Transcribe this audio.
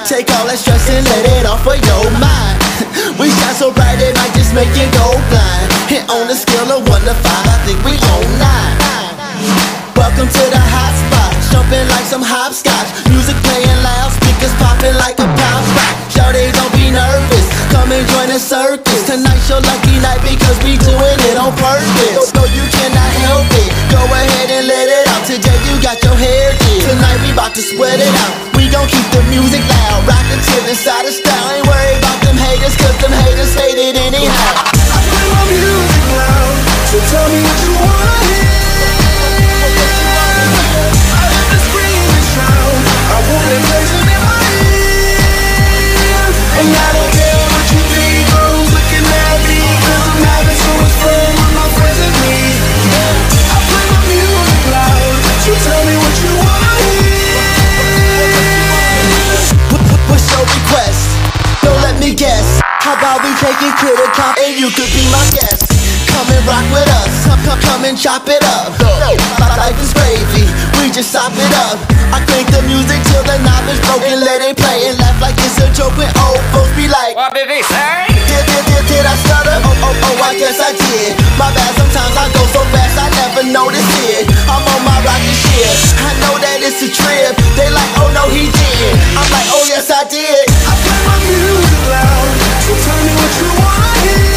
Take all that stress and let it off of your mind. We shine so bright it might just make you go blind. And on a scale of 1 to 5, I think we on 9. Welcome to the hot spot, jumping like some hopscotch. Music playing loud, speakers popping like a pop rock. Shawty, don't be nervous, come and join the circus. Tonight's your lucky night because we doing it on purpose. No, you cannot help it, go ahead and let it out. Today you got your hair did, tonight we bout to sweat it out. We gon' keep the music loud, rock it till inside the style. Ain't worried about them haters, cause them haters hate it anyhow. I play my music loud, so tell me what you wanna hear. I let the screaming shout, I want it blazing in my ear. And I don't care what you think or who's looking at me, cause I'm having so much fun with my friends and me. I play my music loud, so tell me what you wanna hear. What's your request? Don't let me guess. How about we take it to the top and you could be my guest? Come and rock with us, come and chop it up. My life is gravy, we just chop it up. I crank the music till the knob is broken, let it play and laugh like it's a joke when old folks be like, what did he say? Did I stutter? Oh, I guess I did. My bad, sometimes I go so fast I never notice it. I'm on my rocket ship, I know that it's a trip. They like, oh no he did, I'm like, oh yes I did. I play my music loud, so tell me what you wanna hear.